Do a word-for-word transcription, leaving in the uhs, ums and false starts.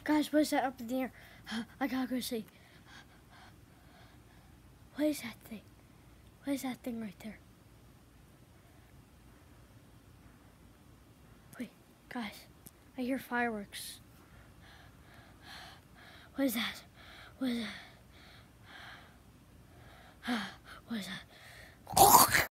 Guys, what is that up in the air? I gotta go see. What is that thing? What is that thing right there? Wait, guys, I hear fireworks. What is that? What is that? What is that?